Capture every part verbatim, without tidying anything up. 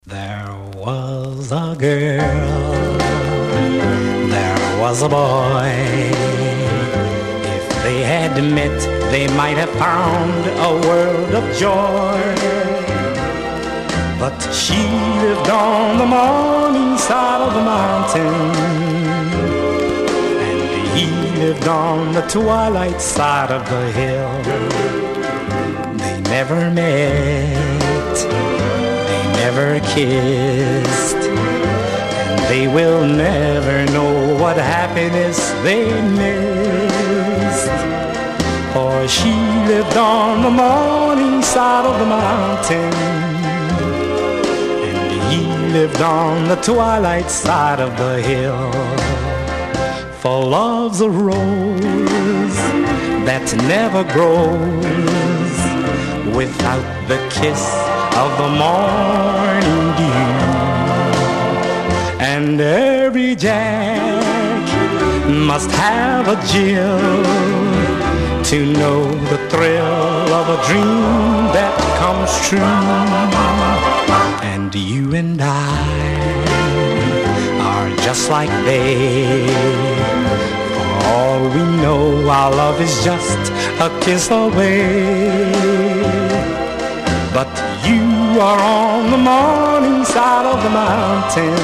There was a girl, there was a boy. If they had met, they might have found a world of joy. But she lived on the morning side of the mountain, and he lived on the twilight side of the hill. They never met, never kissed, and they will never know what happiness they missed. For she lived on the morning side of the mountain, and he lived on the twilight side of the hill. For love's a rose that never grows without the kiss of the morning dew. And every Jack must have a Jill to know the thrill of a dream that comes true. And you and I are just like they. For all we know, our love is just a kiss away. But you are on the morning side of the mountain,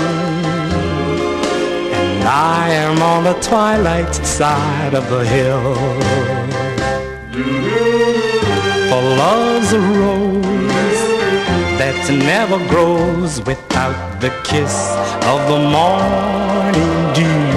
and I am on the twilight side of the hill. For love's a rose that never grows without the kiss of the morning dew.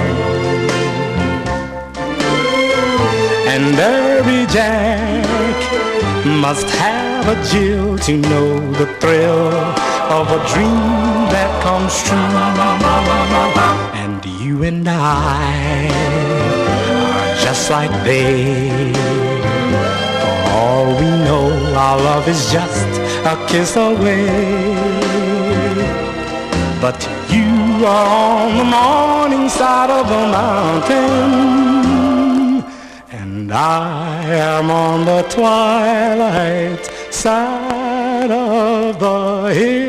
And every Jack must have a Jill to know the thrill of a dream that comes true. And you and I are just like they. For all we know, our love is just a kiss away. But you are on the morning side of the mountain, and I am on the twilight side of the hill.